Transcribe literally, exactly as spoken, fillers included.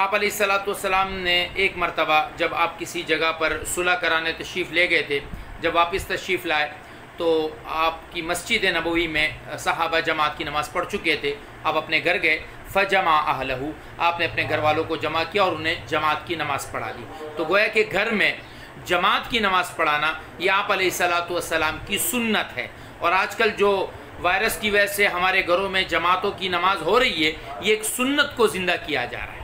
आप अलैहिस्सलाम ने एक मरतबा जब आप किसी जगह पर सुलह कराने तशरीफ़ ले गए थे, जब वापस तशरीफ़ लाए तो आपकी मस्जिद नबवी में सहाबा जमात की नमाज़ पढ़ चुके थे। आप अपने घर गए, फ़जमा अहलहू, आपने अपने घर वालों को जमा किया और उन्हें जमात की नमाज़ पढ़ा दी। तो गोया कि घर में जमात की नमाज़ पढ़ाना ये आप अलैहिस्सलाम की सुन्नत है। और आजकल जो वायरस की वजह से हमारे घरों में जमातों की नमाज़ हो रही है, ये एक सुन्नत को ज़िंदा किया जा रहा है।